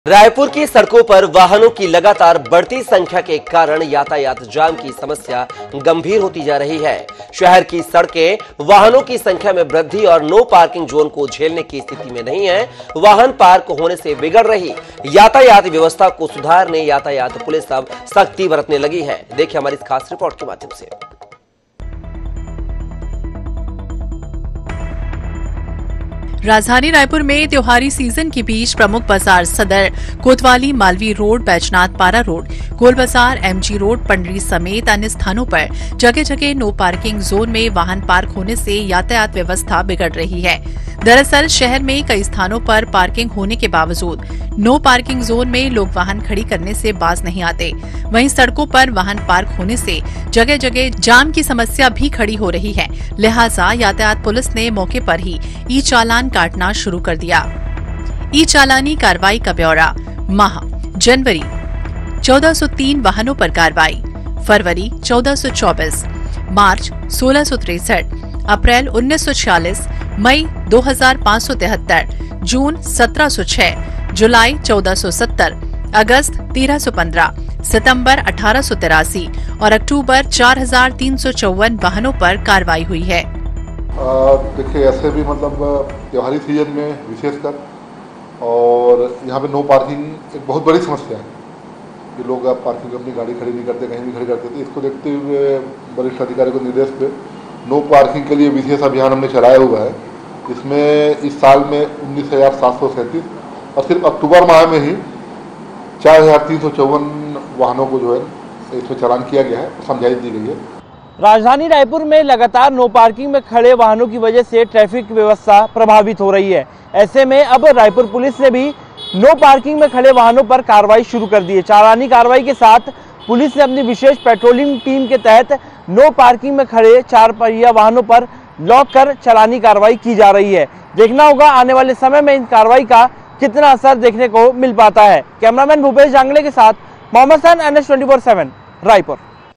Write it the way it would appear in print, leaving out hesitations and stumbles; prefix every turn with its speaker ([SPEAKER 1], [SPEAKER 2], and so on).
[SPEAKER 1] रायपुर की सड़कों पर वाहनों की लगातार बढ़ती संख्या के कारण यातायात जाम की समस्या गंभीर होती जा रही है। शहर की सड़कें वाहनों की संख्या में वृद्धि और नो पार्किंग जोन को झेलने की स्थिति में नहीं है। वाहन पार्क होने से बिगड़ रही यातायात व्यवस्था को सुधारने यातायात पुलिस अब सख्ती बरतने लगी है। देखिए हमारी इस खास रिपोर्ट के माध्यम से।
[SPEAKER 2] राजधानी रायपुर में त्योहारी सीजन के बीच प्रमुख बाजार सदर, कोतवाली, मालवी रोड, बैजनाथ पारा रोड, गोल बाजार, एमजी रोड, पंडरी समेत अन्य स्थानों पर जगह जगह नो पार्किंग जोन में वाहन पार्क होने से यातायात व्यवस्था बिगड़ रही है। दरअसल शहर में कई स्थानों पर पार्किंग होने के बावजूद नो पार्किंग जोन में लोग वाहन खड़ी करने से बाज नहीं आते। वहीं सड़कों पर वाहन पार्क होने से जगह जगह जाम की समस्या भी खड़ी हो रही है। लिहाजा यातायात पुलिस ने मौके पर ही ई चालान काटना शुरू कर दिया। ई चालानी कार्रवाई का ब्यौरा माह जनवरी 1403 वाहनों पर कार्रवाई, फरवरी 1424, मार्च 1663, अप्रैल 1946, मई 2573, जून 1706, जुलाई 1470, अगस्त 1315, सितंबर 1883 और अक्टूबर 4354 वाहनों पर कार्रवाई हुई है।
[SPEAKER 3] देखिए ऐसे भी त्योहारी सीजन में विशेषकर और यहाँ पे नो पार्किंग एक बहुत बड़ी समस्या है कि लोग अब पार्किंग अपनी गाड़ी खड़ी नहीं करते, कहीं भी खड़ी करते थे। इसको देखते हुए वरिष्ठ अधिकारी के निर्देश पे नो पार्किंग के लिए विशेष अभियान हमने चलाया हुआ है। इसमें इस साल में 19,737 और सिर्फ अक्टूबर माह में ही 4,354 वाहनों को जो है इसमें चालान किया गया है, समझाइश दी गई है।
[SPEAKER 4] राजधानी रायपुर में लगातार नो पार्किंग में खड़े वाहनों की वजह से ट्रैफिक व्यवस्था प्रभावित हो रही है। ऐसे में अब रायपुर पुलिस ने भी नो पार्किंग में खड़े वाहनों पर कार्रवाई शुरू कर दी है। चालानी कार्रवाई के साथ पुलिस ने अपनी विशेष पेट्रोलिंग टीम के तहत नो पार्किंग में खड़े 4 पहिया वाहनों पर लॉक कर चालानी कार्रवाई की जा रही है। देखना होगा आने वाले समय में इन कार्रवाई का कितना असर देखने को मिल पाता है। कैमरामैन भूपेश जांगले के साथ मोहम्मद हसन, NH24/7 रायपुर।